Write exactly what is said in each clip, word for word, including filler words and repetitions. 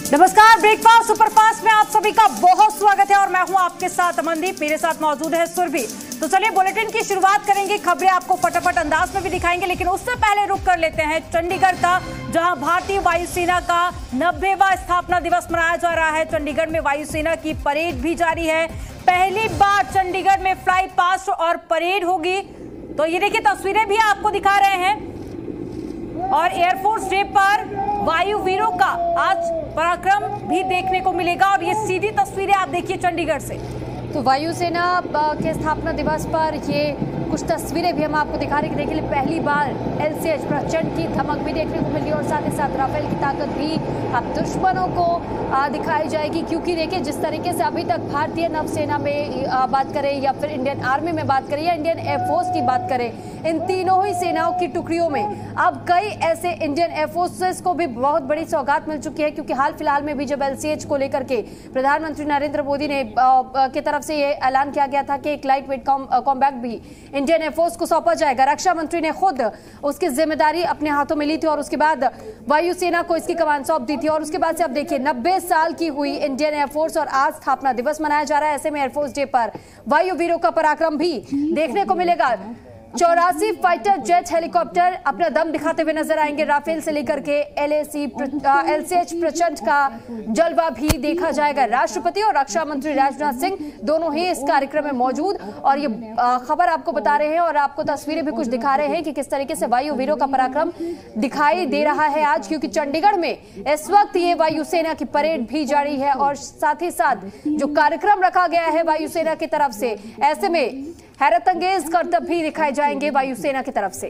नमस्कार, breakfast superfast में आप सभी का बहुत स्वागत है और मैं हूं आपके साथ अमनदीप। मेरे साथ मौजूद है सुरभि। तो चलिए बुलेटिन की शुरुआत करेंगे। खबरें आपको फटाफट अंदाज में भी दिखाएंगे, लेकिन उससे पहले रुक कर लेते हैं चंडीगढ़ का, जहां भारतीय वायुसेना का नब्बेवां स्थापना दिवस मनाया जा रहा है। चंडीगढ़ में वायुसेना की परेड भी जारी है। पहली बार चंडीगढ़ में फ्लाई पास्ट और परेड होगी। तो ये देखिए, तस्वीरें भी आपको दिखा रहे हैं। और एयरफोर्स डे पर वायु वीरों का आज पराक्रम भी देखने को मिलेगा। और ये सीधी तस्वीरें आप देखिए चंडीगढ़ से। तो वायुसेना के स्थापना दिवस पर ये कुछ तस्वीरें भी हम आपको दिखा रहे हैं। देखिए, पहली बार एलसीएच प्रचंड की धमक भी देखने को मिली और साथ ही साथ राफेल की ताकत भी अब दुश्मनों को दिखाई जाएगी। क्योंकि देखिए, जिस तरीके से अभी तक भारतीय नौसेना में बात करें या फिर इंडियन आर्मी में बात करें या इंडियन एयरफोर्स की बात करें, इन तीनों ही सेनाओं की टुकड़ियों में अब कई ऐसे इंडियन एयरफोर्सेस को भी बहुत बड़ी सौगात मिल चुकी है। क्योंकि हाल फिलहाल में भी जब एलसीएच को लेकर के प्रधानमंत्री नरेंद्र मोदी ने की तरफ से ये ऐलान किया गया था कि एक लाइट वेट कॉम्बैट भी इंडियन एयरफोर्स को सौंपा जाएगा। रक्षा मंत्री ने खुद उसकी जिम्मेदारी अपने हाथों में ली थी और उसके बाद वायुसेना को इसकी कमान सौंप दी थी। और उसके बाद से अब देखिए, नब्बे साल की हुई इंडियन एयरफोर्स और आज स्थापना दिवस मनाया जा रहा है। ऐसे में एयरफोर्स डे पर वायु वीरों का पराक्रम भी देखने को मिलेगा। चौरासी फाइटर जेट हेलीकॉप्टर अपना दम दिखाते हुए नजर आएंगे। राफेल से लेकर के एलएसी एलसीएच प्रचंड का जलवा भी देखा जाएगा। राष्ट्रपति और रक्षा मंत्री राजनाथ सिंह दोनों ही इस कार्यक्रम में मौजूद और ये खबर आपको बता रहे हैं और आपको तस्वीरें भी कुछ दिखा रहे हैं कि किस तरीके से वायु वीरों का पराक्रम दिखाई दे रहा है आज। क्योंकि चंडीगढ़ में इस वक्त ये वायुसेना की परेड भी जारी है और साथ ही साथ जो कार्यक्रम रखा गया है वायुसेना की तरफ से, ऐसे में हैरत अंगेज करतब भी दिखाए जाएंगे वायुसेना की तरफ से।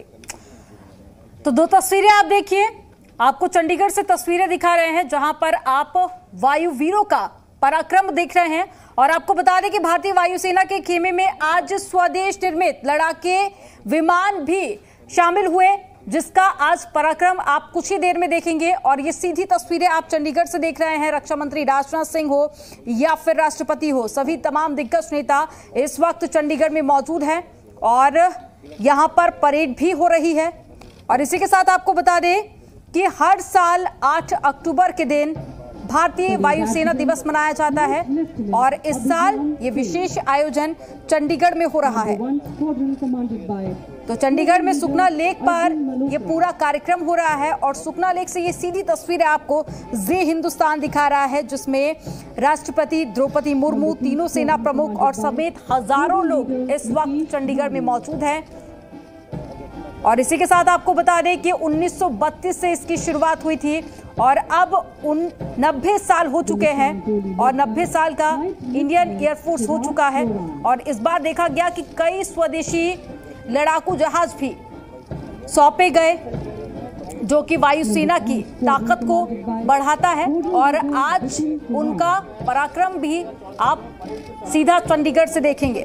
तो दो तस्वीरें आप देखिए, आपको चंडीगढ़ से तस्वीरें दिखा रहे हैं जहां पर आप वायु वीरों का पराक्रम देख रहे हैं। और आपको बता दें कि भारतीय वायुसेना के खेमे में आज स्वदेश निर्मित लड़ाके विमान भी शामिल हुए, जिसका आज पराक्रम आप कुछ ही देर में देखेंगे। और ये सीधी तस्वीरें आप चंडीगढ़ से देख रहे हैं। रक्षा मंत्री राजनाथ सिंह हो या फिर राष्ट्रपति हो, सभी तमाम दिग्गज नेता इस वक्त चंडीगढ़ में मौजूद हैं और यहां पर परेड भी हो रही है। और इसी के साथ आपको बता दें कि हर साल आठ अक्टूबर के दिन भारतीय वायुसेना दिवस मनाया जाता है और इस साल ये विशेष आयोजन चंडीगढ़ में हो रहा है। तो चंडीगढ़ में सुखना लेक पर ये पूरा कार्यक्रम हो रहा है और सुखना लेक से ये सीधी तस्वीरें आपको जी हिंदुस्तान दिखा रहा है, जिसमें राष्ट्रपति द्रौपदी मुर्मू, तीनों सेना प्रमुख और समेत हजारों लोग इस वक्त चंडीगढ़ में मौजूद हैं। और इसी के साथ आपको बता दें कि उन्नीस सौ बत्तीस से इसकी शुरुआत हुई थी और अब उन नब्बे साल हो चुके हैं और नब्बे साल का इंडियन एयरफोर्स हो चुका है। और इस बार देखा गया कि कई स्वदेशी लड़ाकू जहाज भी सौंपे गए, जो कि वायुसेना की ताकत को बढ़ाता है। और आज उनका पराक्रम भी आप सीधा चंडीगढ़ से देखेंगे।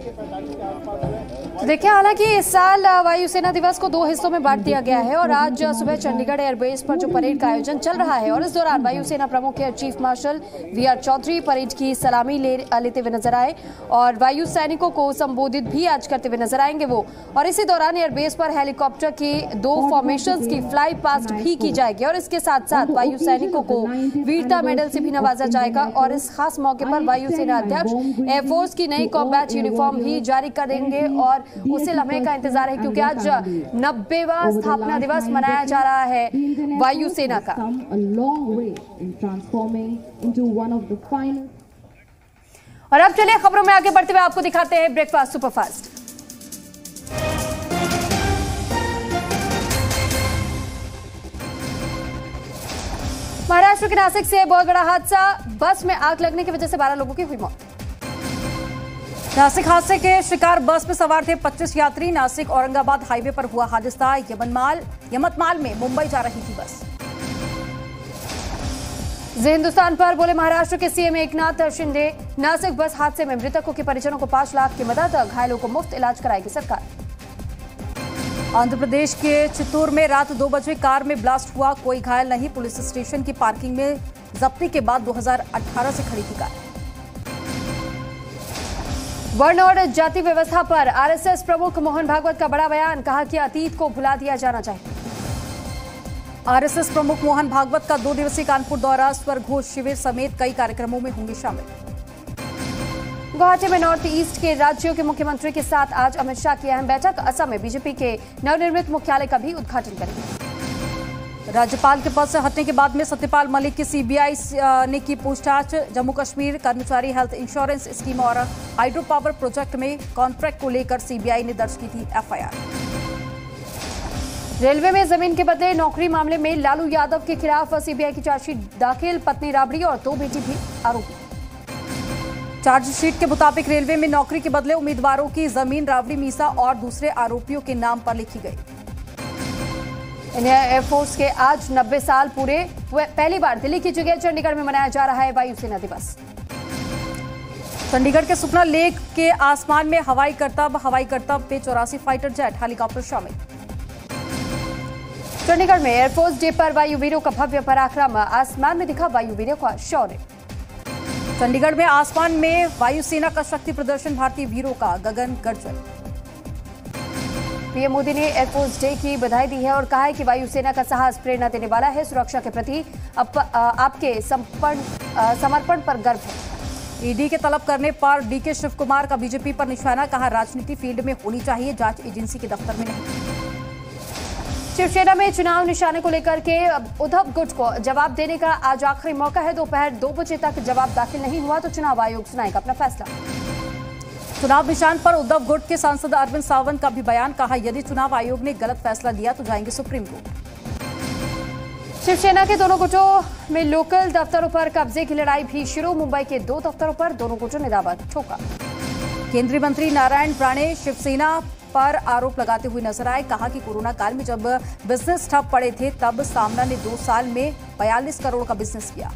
तो देखिए, हालांकि इस साल वायुसेना दिवस को दो हिस्सों में बांट दिया गया है और आज सुबह चंडीगढ़ एयरबेस पर जो परेड का आयोजन चल रहा है और इस दौरान वायुसेना प्रमुख air chief marshal V R Chaudhary parade की सलामी ले, लेते हुए नजर आए और वायु सैनिकों को संबोधित भी आज करते हुए नजर आएंगे वो। और इसी दौरान एयरबेस पर हेलीकॉप्टर के दो फॉर्मेशन की फ्लाई पास्ट भी की जाएगी और इसके साथ साथ वायु सैनिकों को वीरता मेडल से भी नवाजा जाएगा। और इस खास मौके पर वायुसेना अध्यक्ष एयरफोर्स की नई कॉम्बैट यूनिफॉर्म भी जारी करेंगे और उसे लम्हे का इंतजार है, क्योंकि आज नब्बेवां स्थापना दिवस मनाया जा रहा है वायुसेना का। और अब चलिए खबरों में आगे बढ़ते हुए आपको दिखाते हैं ब्रेकफास्ट सुपरफास्ट। महाराष्ट्र के नासिक से बहुत बड़ा हादसा, बस में आग लगने की वजह से बारह लोगों की हुई मौत। नासिक हादसे के शिकार बस में सवार थे पच्चीस यात्री। नासिक औरंगाबाद हाईवे पर हुआ हादसा। यमनमाल यमतमाल में मुंबई जा रही थी बस। जी हिंदुस्तान पर बोले महाराष्ट्र के सीएम एकनाथ शिंदे, नासिक बस हादसे में मृतकों के परिजनों को पांच लाख की मदद, घायलों को मुफ्त इलाज कराएगी सरकार। आंध्र प्रदेश के चित्तूर में रात दो बजे कार में ब्लास्ट हुआ, कोई घायल नहीं। पुलिस स्टेशन की पार्किंग में जब्ती के बाद दो हज़ार अठारह से खड़ी थी कार। वर्ण और जाति व्यवस्था पर आरएसएस प्रमुख मोहन भागवत का बड़ा बयान, कहा कि अतीत को भुला दिया जाना चाहिए। आरएसएस प्रमुख मोहन भागवत का दो दिवसीय कानपुर दौरा, स्वर घोष शिविर समेत कई कार्यक्रमों में होंगे शामिल। गुवाहाटी में नॉर्थ ईस्ट के राज्यों के मुख्यमंत्री के साथ आज अमित शाह की अहम बैठक। असम में बीजेपी के नवनिर्मित मुख्यालय का भी उद्घाटन करेंगे। राज्यपाल के पद से हटने के बाद में सत्यपाल मलिक की सीबीआई ने की पूछताछ। जम्मू कश्मीर कर्मचारी हेल्थ इंश्योरेंस स्कीम और हाइड्रो पावर प्रोजेक्ट में कॉन्ट्रैक्ट को लेकर सीबीआई ने दर्ज की थी एफआईआर। रेलवे में जमीन के बदले नौकरी मामले में लालू यादव के खिलाफ सीबीआई की चार्जशीट दाखिल। पत्नी राबड़ी और दो बेटी भी आरोपी। चार्जशीट के मुताबिक रेलवे में नौकरी के बदले उम्मीदवारों की जमीन राबड़ी मीसा और दूसरे आरोपियों के नाम पर लिखी गई। इंडियन एयरफोर्स के आज नब्बे साल पूरे। पहली बार दिल्ली की जगह चंडीगढ़ में मनाया जा रहा है वायुसेना दिवस। चंडीगढ़ के सुखना लेक के आसमान में हवाई करतब हवाई करतब पे चौरासी फाइटर जेट हेलीकॉप्टर शामिल। चंडीगढ़ में एयरफोर्स डे पर वायुवीरों का भव्य पराक्रम। आसमान में दिखा वायुवीरों का शौर्य। चंडीगढ़ में आसमान में वायुसेना का शक्ति प्रदर्शन, भारतीय वीरों का गगन गर्जन। पीएम मोदी ने एयरफोर्स डे की बधाई दी है और कहा है कि वायुसेना का साहस प्रेरणा देने वाला है। सुरक्षा के प्रति अप, आ, आपके समर्पण पर गर्व है। ईडी के तलब करने पर डीके शिव कुमार का बीजेपी पर निशाना, कहा राजनीति फील्ड में होनी चाहिए, जांच एजेंसी के दफ्तर में नहीं। शिवसेना में चुनाव निशाने को लेकर के उद्धव गुट को जवाब देने का आज आखिरी मौका है। दोपहर दो बजे तक जवाब दाखिल नहीं हुआ तो चुनाव आयोग सुनाएगा अपना फैसला। चुनाव निशान पर उद्धव गुट के सांसद अरविंद सावंत का भी बयान, कहा यदि चुनाव आयोग ने गलत फैसला दिया तो जाएंगे सुप्रीम कोर्ट। शिवसेना के दोनों गुटों में लोकल दफ्तरों पर कब्जे की लड़ाई भी शुरू। मुंबई के दो दफ्तरों पर दोनों गुटों ने दावा ठोका। केंद्रीय मंत्री नारायण राणे शिवसेना पर आरोप लगाते हुए नजर आए, कहा कि कोरोना काल में जब बिजनेस ठप पड़े थे तब सामना ने दो साल में बयालीस करोड़ का बिजनेस किया।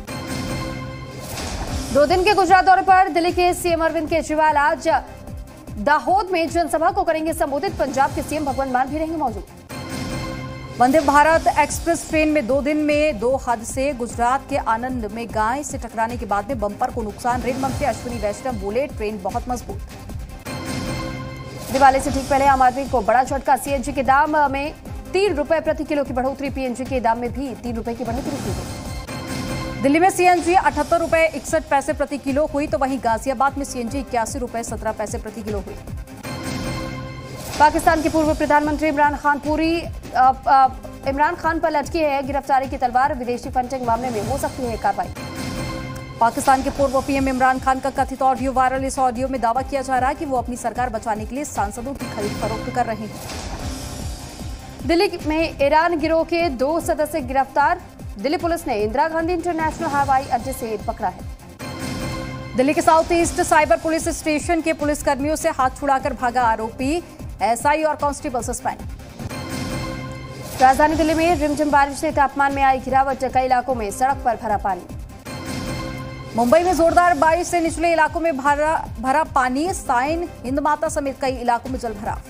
दो दिन के गुजरात दौरे पर दिल्ली के सीएम अरविंद केजरीवाल आज दाहोद में जनसभा को करेंगे संबोधित। पंजाब के सीएम भगवंत मान भी रहेंगे मौजूद। वंदे भारत एक्सप्रेस ट्रेन में दो दिन में दो हादसे। गुजरात के आनंद में गाय से टकराने के बाद में बम्पर को नुकसान। रेल मंत्री अश्विनी वैष्णव बोले ट्रेन बहुत मजबूत। दिवाली से ठीक पहले आम आदमी को बड़ा झटका। सीएनजी के दाम में तीन रुपए प्रति किलो की बढ़ोतरी। पीएनजी के दाम में भी तीन रुपए की बढ़ोतरी की गई। दिल्ली में सीएनजी अठहत्तर रुपए इकसठ पैसे प्रति किलो हुई तो वहीं गाजियाबाद में सीएनजी इक्यासी रुपए सत्रह पैसे प्रति किलो हुई। पाकिस्तान के पूर्व प्रधानमंत्री इमरान खान पूरी इमरान खान पर लटकी है गिरफ्तारी की तलवार। विदेशी फंडिंग मामले में हो सकती है कार्रवाई। पाकिस्तान के पूर्व पीएम इमरान खान का कथित ऑडियो वायरल। इस ऑडियो में दावा किया जा रहा है कि वो अपनी सरकार बचाने के लिए सांसदों की खरीद फरोख्त कर रहे हैं। दिल्ली में ईरान गिरोह के दो सदस्य गिरफ्तार। दिल्ली पुलिस ने इंदिरा गांधी इंटरनेशनल हवाई अड्डे से पकड़ा है। दिल्ली के south east cyber police station के पुलिसकर्मियों से हाथ छुड़ाकर भागा आरोपी। एसआई और कांस्टेबल सस्पेंड। राजधानी दिल्ली में रिमझिम बारिश से तापमान में आई गिरावट। कई इलाकों में सड़क पर भरा पानी। मुंबई में जोरदार बारिश से निचले इलाकों में भरा भरा पानी। साइन हिंद माता समेत कई इलाकों में जलभराव।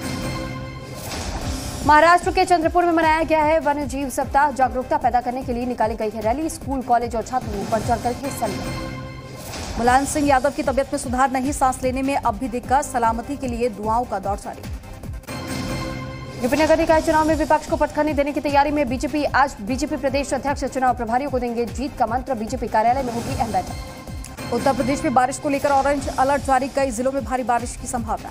महाराष्ट्र के चंद्रपुर में मनाया गया है वन्य जीव सप्ताह। जागरूकता पैदा करने के लिए निकाली गई है रैली। स्कूल कॉलेज और छात्र बढ़ चढ़कर हिस्सा लिया। मुलायम सिंह यादव की तबियत में सुधार नहीं, सांस लेने में अब भी दिक्कत। सलामती के लिए दुआओं का दौर जारी। यूपी नगर निकाय चुनाव में विपक्ष को पटखनी देने की तैयारी में बीजेपी। आज बीजेपी प्रदेश अध्यक्ष चुनाव प्रभारियों को देंगे जीत का मंत्र। बीजेपी कार्यालय में होगी अहम बैठक। उत्तर प्रदेश में बारिश को लेकर ऑरेंज अलर्ट जारी। कई जिलों में भारी बारिश की संभावना।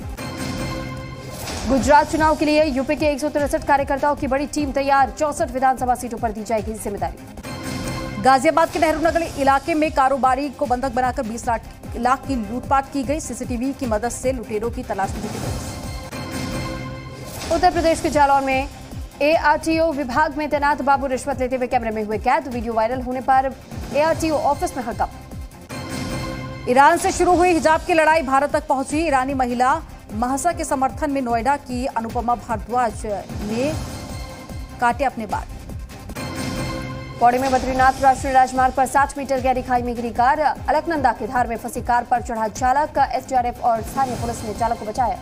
गुजरात चुनाव के लिए यूपी के एक सौ तिरसठ कार्यकर्ताओं की बड़ी टीम तैयार। चौसठ विधानसभा सीटों पर दी जाएगी जिम्मेदारी। गाजियाबाद के नेहरू नगर इलाके में कारोबारी को बंधक बनाकर बीस लाख की लूटपाट की गई। सीसीटीवी की मदद से लुटेरों की तलाश में जुटी गई। उत्तर प्रदेश के जालौर में एआरटीओ विभाग में तैनात बाबू रिश्वत लेते हुए कैमरे में हुए कैद। वीडियो वायरल होने पर एआरटीओ ऑफिस में हड़कंप। ईरान से शुरू हुई हिजाब की लड़ाई भारत तक पहुंची। ईरानी महिला महसा के समर्थन में नोएडा की अनुपमा भारद्वाज ने काटे अपने बाल। पौड़ी में बद्रीनाथ राष्ट्रीय राजमार्ग पर साठ मीटर गहरी खाई में गिरी कार। अलकनंदा के धार में फंसी कार पर चढ़ा चालक। एसडीआरएफ और स्थानीय पुलिस ने चालक को बचाया।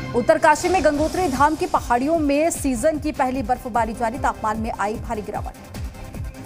उत्तरकाशी में गंगोत्री धाम की पहाड़ियों में सीजन की पहली बर्फबारी जारी। तापमान में आई भारी गिरावट।